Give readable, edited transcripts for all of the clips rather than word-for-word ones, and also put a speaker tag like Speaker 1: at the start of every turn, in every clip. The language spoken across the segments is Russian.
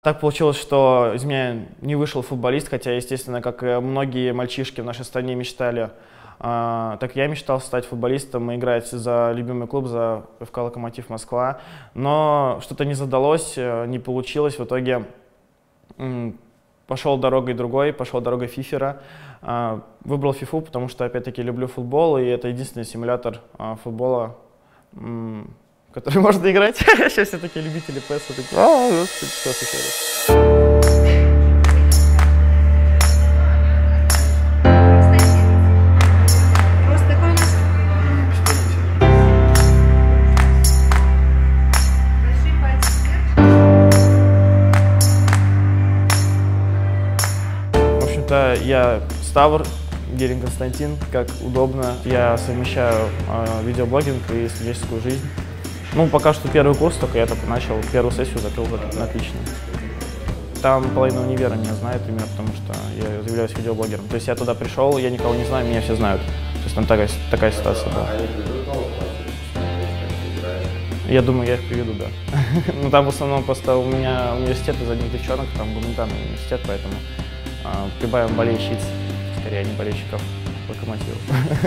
Speaker 1: Так получилось, что из меня не вышел футболист, хотя, естественно, как и многие мальчишки в нашей стране мечтали, так я мечтал стать футболистом и играть за любимый клуб, за ФК «Локомотив Москва». Но что-то не задалось, не получилось. В итоге пошел дорогой другой, пошел дорогой фифера. Выбрал фифу, потому что, опять-таки, люблю футбол, и это единственный симулятор футбола, который можно играть. Сейчас все такие любители PES такие, что случилось? Я Ставр, Герин Константин, как удобно. Я совмещаю видеоблогинг и студенческую жизнь. Ну, пока что первый курс, только я только начал, первую сессию закрыл отлично. Там половина универа меня знает именно потому, что я являюсь видеоблогером. То есть я туда пришел, я никого не знаю, меня все знают. То есть там такая ситуация, да. Я думаю, я их приведу, да. Ну, там в основном просто у меня университет из одних девчонок, там гуманитарный университет, поэтому прибавим болельщиц, скорее, а не болельщиков Локомотива.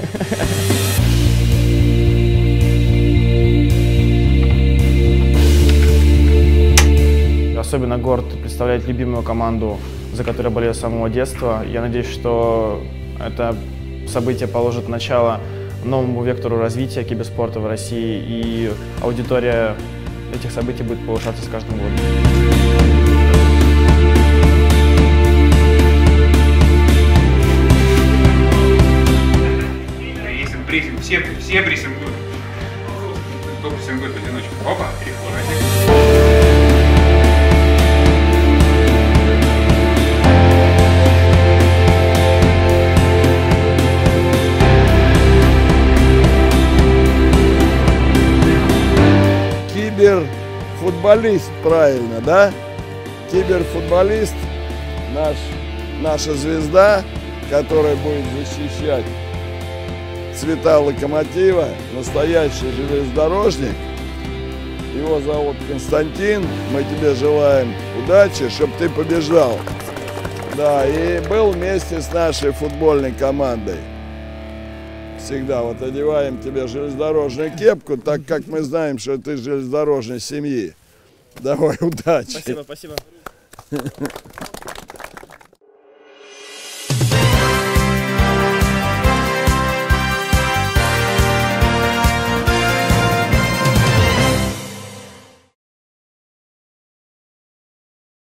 Speaker 1: Особенно горд представлять любимую команду, за которой я болею с самого детства. Я надеюсь, что это событие положит начало новому вектору развития киберспорта в России, и аудитория этих событий будет повышаться с каждым годом.
Speaker 2: Все прессингуют. Кто прессингует в одиночку? Опа, перехватик.
Speaker 3: Киберфутболист, правильно, да? Киберфутболист, наша звезда, которая будет защищать цвета Локомотива, настоящий железнодорожник. Его зовут Константин. Мы тебе желаем удачи, чтобы ты побежал. Да, и был вместе с нашей футбольной командой. Всегда вот одеваем тебе железнодорожную кепку, так как мы знаем, что ты из железнодорожной семьи. Давай, удачи.
Speaker 1: Спасибо, спасибо.